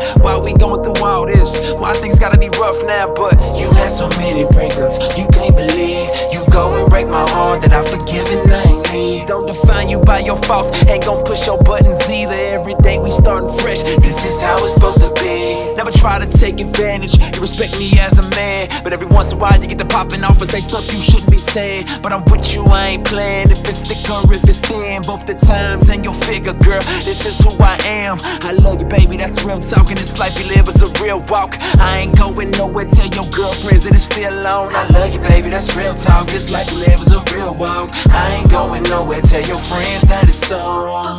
Why we going through all this? Why things gotta be rough now? But you had so many breakups, you can't believe. You go and break my heart that I forgive and I ain't leave. Don't define you by your faults, ain't gon' push your buttons either. Every day we starting fresh, this is how it's supposed to be. Never try to take advantage, you respect me as a man, but every once in a while you get to popping off and say stuff you shouldn't be saying. But I'm with you, I ain't playing. If it's thick or if it's thin, both the times and your figure, girl, this is who I am. I love you, baby, that's real talk, and this life you live is a real walk. I ain't going nowhere, tell your girlfriends that it's still on. I love you, baby, that's real talk, this life you live is a real walk. I ain't going nowhere, tell your friends that it's on.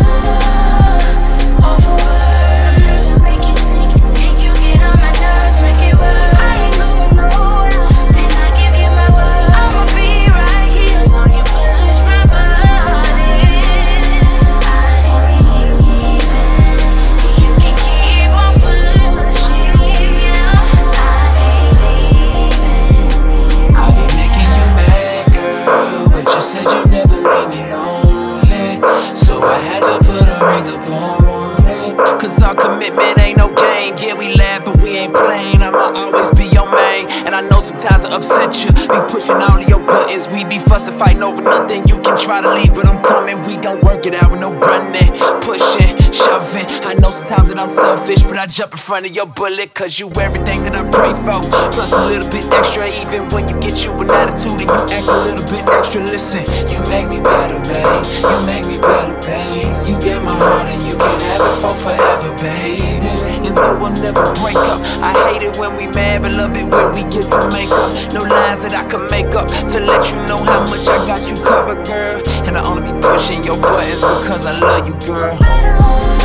So I had to put a ring up on it, cause our commitment ain't no game. Yeah, we laugh but we ain't playing. I'ma always be your main, and I know sometimes I upset you. Be pushing all of your buttons, we be fussing, fighting over nothing. You can try to leave but I'm coming, we gon' work it out with no running, pushing, shoving. I know sometimes that I'm selfish, but I jump in front of your bullet, cause you everything that I pray for, plus a little bit extra. Even when you get you an attitude and you act a little bit extra. Listen, you make me better, babe, you make me better, babe. You get my heart and you can have it for forever, baby. And though we'll never break up, I hate it when we mad, but love it when we get to make up. No lines that I can make up to let you know how much I got you covered, girl. And I only be pushing your buttons because I love you, girl.